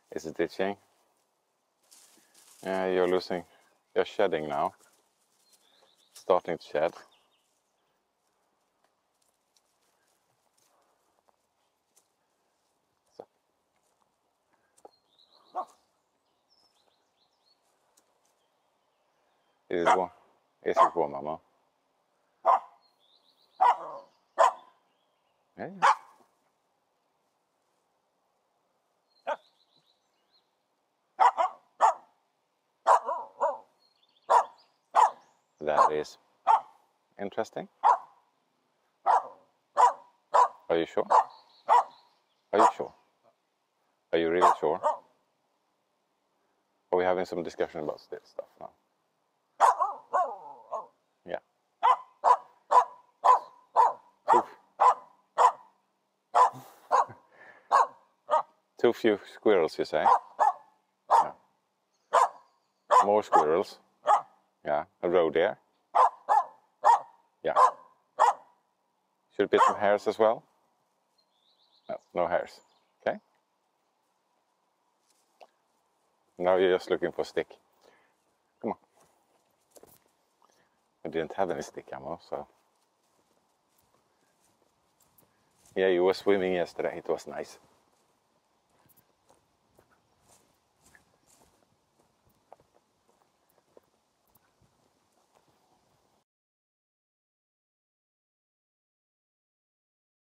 Is it itching? Yeah, you're shedding now. Starting to shed. So. Is it warm? Is it warm, Mama? Yeah. That is interesting. Are you sure? Are you sure? Are you really sure? Are we having some discussion about this stuff now? Yeah. Too few squirrels, you say? Yeah. More squirrels. Yeah. A roe deer. Yeah. Should it be some hares as well? No, no hares. Okay. Now you're just looking for a stick. Come on. I didn't have any stick ammo, so. Yeah, you were swimming yesterday. It was nice.